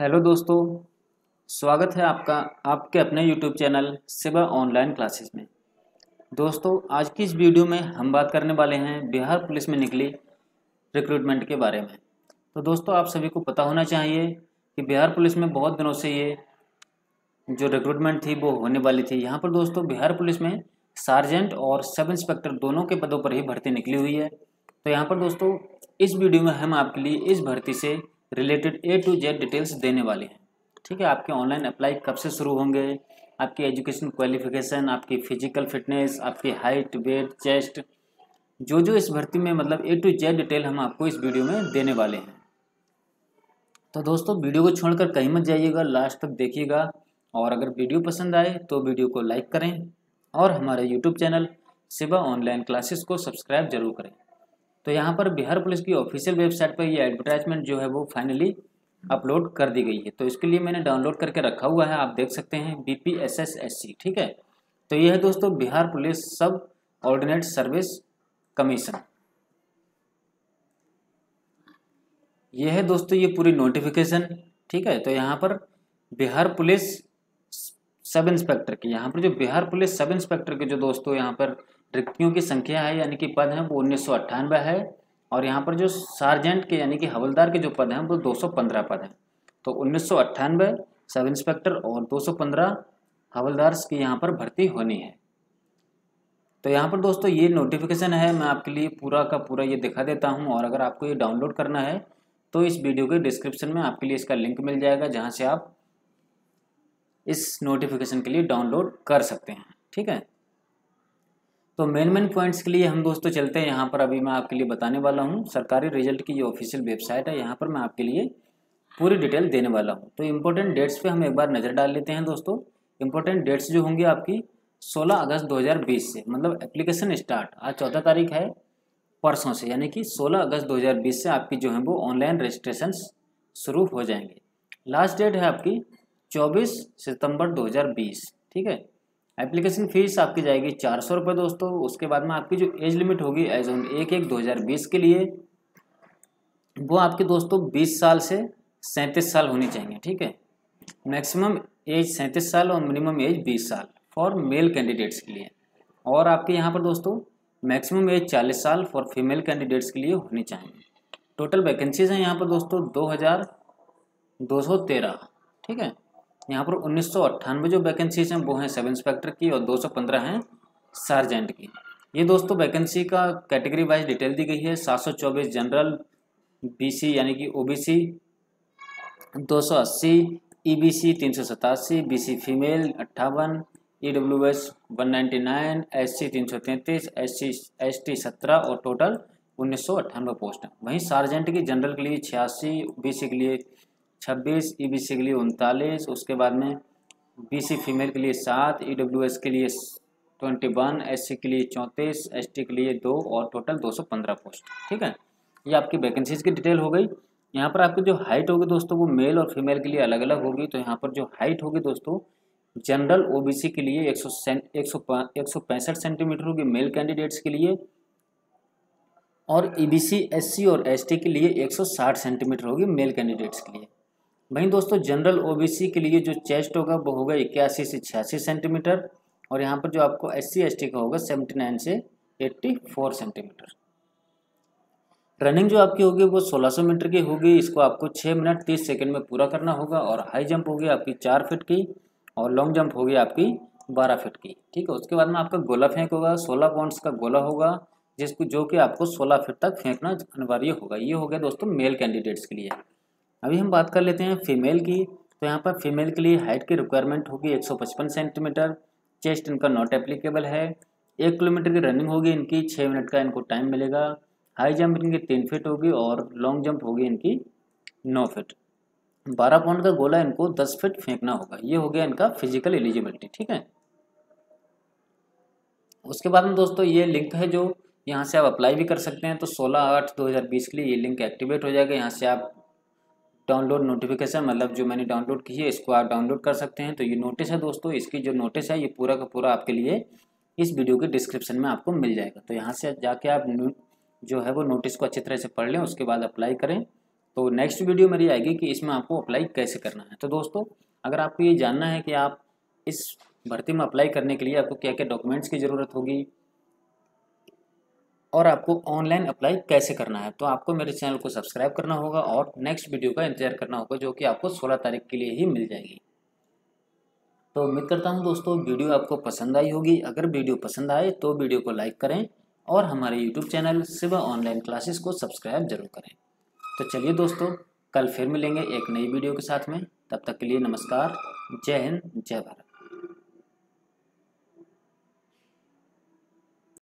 Hello दोस्तों, स्वागत है आपका आपके अपने YouTube channel Shiva online classes में। दोस्तों, आज की इस वीडियो में हम बात करने वाले हैं बिहार पुलिस में निकली रिक्रूटमेंट के बारे में। तो दोस्तों, आप सभी को पता होना चाहिए कि बिहार पुलिस में बहुत दिनों से ये जो रिक्रूटमेंट थी वो होने वाली थी। यहाँ पर दोस्तों बिहार पुलिस में सार्जेंट और सब इंस्पेक्टर दोनों के पदों पर ही भर्ती निकली हुई है। तो यहाँ पर दोस्तों इस वीडियो में हम आपके लिए इस भर्ती से related A to Z details देने वाले हैं। ठीक है, आपके ऑनलाइन अप्लाई कब से शुरू होंगे, आपकी एजुकेशन क्वालिफिकेशन, आपकी फिजिकल फिटनेस, आपकी हाइट, वेट, चेस्ट, जो इस भर्ती में मतलब A to Z डिटेल हम आपको इस वीडियो में देने वाले हैं। तो दोस्तों वीडियो को छोड़कर कहीं मत जाइएगा, लास्ट तक देखिएगा। और अगर वीडियो पसंद आए तो वीडियो को लाइक करें और हमारे YouTube channel Shiva online classes को सब्सक्राइब जरूर करें। तो यहाँ पर बिहार पुलिस की ऑफिशियल वेबसाइट पर ये एडवर्टाइजमेंट जो है वो फाइनली अपलोड कर दी गई है। तो इसके लिए मैंने डाउनलोड करके रखा हुआ है, आप देख सकते हैं BPSS-SC। ठीक है, तो यह है दोस्तों Bihar police subordinate service commission. यह है दोस्तों ये पूरी नोटिफिकेशन। ठीक है, तो यहाँ पर बिहार पुलिस सब इंस्पेक्टर की, यहाँ पर जो बिहार पुलिस सब इंस्पेक्टर के जो दोस्तों यहाँ पर रिक्तियों की संख्या है यानी कि पद हैं वो 1998 है। और यहाँ पर जो सार्जेंट के यानी कि हवलदार के जो पद हैं वो 215 पद हैं। तो 1998 सब इंस्पेक्टर और 215 हवलदार की यहाँ पर भर्ती होनी है। तो यहाँ पर दोस्तों ये नोटिफिकेशन है, मैं आपके लिए पूरा का पूरा ये दिखा देता हूँ। और अगर आपको ये डाउनलोड करना है तो इस वीडियो के डिस्क्रिप्शन में आपके लिए इसका लिंक मिल जाएगा, जहाँ से आप इस नोटिफिकेशन के लिए डाउनलोड कर सकते हैं। ठीक है, तो मेन पॉइंट्स के लिए हम दोस्तों चलते हैं। यहाँ पर अभी मैं आपके लिए बताने वाला हूँ सरकारी रिजल्ट की ये ऑफिशियल वेबसाइट है, यहाँ पर मैं आपके लिए पूरी डिटेल देने वाला हूँ। तो इम्पोर्टेंट डेट्स पे हम एक बार नज़र डाल लेते हैं दोस्तों। इम्पोर्टेंट डेट्स जो होंगी आपकी 16 अगस्त 2020 से, मतलब एप्लीकेशन स्टार्ट आज 14 तारीख है, परसों से यानी कि 16 अगस्त 2020 से आपकी जो है वो ऑनलाइन रजिस्ट्रेशन शुरू हो जाएंगे। लास्ट डेट है आपकी 24 सितंबर 2020। ठीक है, एप्लीकेशन फ़ीस आपकी जाएगी 400 रुपये दोस्तों। उसके बाद में आपकी जो एज लिमिट होगी एज ऑन 1/1/2020 के लिए वो आपके दोस्तों 20 साल से 37 साल होनी चाहिए। ठीक है, मैक्सिमम एज 37 साल और मिनिमम एज 20 साल फॉर मेल कैंडिडेट्स के लिए। और आपके यहाँ पर दोस्तों मैक्सिमम एज 40 साल फॉर फीमेल कैंडिडेट्स के लिए होनी चाहिए। टोटल वैकेंसीज हैं यहाँ पर दोस्तों 2213। ठीक है, यहाँ पर 1998 जो वैकेंसीज हैं वो हैं सब इंस्पेक्टर की और 215 हैं सार्जेंट की। ये दोस्तों वैकेंसी का कैटेगरी वाइज डिटेल दी गई है। 724 जनरल, BC यानी कि OBC 280, EBC 387, BC female 58, EWS 199, SC 333, ST 17 और टोटल 1998 पोस्ट हैं। वहीं सार्जेंट की जनरल के लिए 86, BC के लिए 26, EBC के लिए 39, उसके बाद में BC फीमेल के लिए 7, EWS के लिए 21, SC के लिए 34, ST के लिए 2 और टोटल 215 पोस्ट। ठीक है, ये आपकी वैकेंसीज की डिटेल हो गई। यहाँ पर आपकी जो हाइट होगी दोस्तों वो मेल और फीमेल के लिए अलग अलग होगी। तो यहाँ पर जो हाइट होगी दोस्तों जनरल OBC के लिए 165 सेंटीमीटर होगी मेल कैंडिडेट्स के लिए, और EBC SC और ST के लिए 160 सेंटीमीटर होगी मेल कैंडिडेट्स के लिए। वहीं दोस्तों जनरल OBC के लिए जो चेस्ट होगा वो होगा 81 से 86 सेंटीमीटर, और यहाँ पर जो आपको SC ST का होगा 79 से 84 सेंटीमीटर। रनिंग जो आपकी होगी वो 1600 मीटर की होगी, इसको आपको 6 मिनट 30 सेकंड में पूरा करना होगा। और हाई जंप होगी आपकी 4 फीट की और लॉन्ग जंप होगी आपकी 12 फीट की। ठीक है, उसके बाद में आपका गोला फेंक होगा, 16 पाउंड्स का गोला होगा जिसको जो कि आपको 16 फीट तक फेंकना अनिवार्य होगा। ये हो गया दोस्तों मेल कैंडिडेट्स के लिए। अभी हम बात कर लेते हैं फीमेल की। तो यहाँ पर फीमेल के लिए हाइट की रिक्वायरमेंट होगी 155 सेंटीमीटर, चेस्ट इनका नॉट एप्लीकेबल है। 1 किलोमीटर की रनिंग होगी इनकी, 6 मिनट का इनको टाइम मिलेगा। हाई जंप इनकी 3 फीट होगी और लॉन्ग जंप होगी इनकी 9 फीट। 12 पाउंड का गोला इनको 10 फीट फेंकना होगा। ये हो गया इनका फिजिकल एलिजिबिलिटी। ठीक है, उसके बाद में दोस्तों ये लिंक है जो यहाँ से आप अप्लाई भी कर सकते हैं। तो 16/8/2020 के लिए ये लिंक एक्टिवेट हो जाएगा। यहाँ से आप डाउनलोड नोटिफिकेशन मतलब जो मैंने डाउनलोड की है इसको आप डाउनलोड कर सकते हैं। तो ये नोटिस है दोस्तों, इसकी जो नोटिस है ये पूरा का पूरा आपके लिए इस वीडियो के डिस्क्रिप्शन में आपको मिल जाएगा। तो यहाँ से जाके आप जो है वो नोटिस को अच्छी तरह से पढ़ लें, उसके बाद अप्लाई करें तो नेक्स्ट वीडियो मेरी आएगी कि इसमें आपको अप्लाई कैसे करना है। तो दोस्तों, अगर आपको ये जानना है कि आप इस भर्ती में अप्लाई करने के लिए आपको क्या क्या डॉक्यूमेंट्स की ज़रूरत होगी और आपको ऑनलाइन अप्लाई कैसे करना है, तो आपको मेरे चैनल को सब्सक्राइब करना होगा और नेक्स्ट वीडियो का इंतजार करना होगा, जो कि आपको 16 तारीख के लिए ही मिल जाएगी। तो उम्मीद करता हूँ दोस्तों वीडियो आपको पसंद आई होगी। अगर वीडियो पसंद आए तो वीडियो को लाइक करें और हमारे YouTube channel Shiva online classes को सब्सक्राइब जरूर करें। तो चलिए दोस्तों, कल फिर मिलेंगे एक नई वीडियो के साथ में। तब तक के लिए नमस्कार, जय हिंद, जय भारत।